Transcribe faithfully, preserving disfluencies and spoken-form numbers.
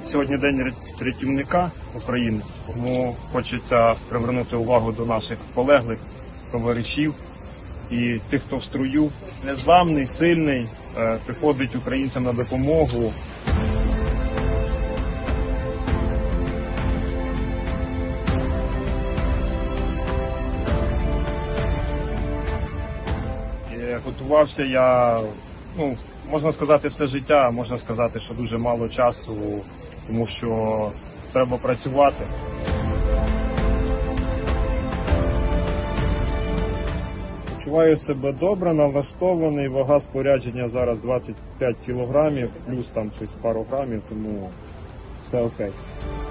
Сьогодні день рятівника України, тому хочеться привернути увагу до наших полеглих, товаришів і тих, хто в строю. Незламний, сильний, приходить українцям на допомогу. І готувався я, ну, можна сказати, все життя, можна сказати, що дуже мало часу, тому що треба працювати. Почуваю себе добре, налаштований, вага спорядження зараз двадцять п'ять кілограмів, плюс там щось пару грамів, тому все окей.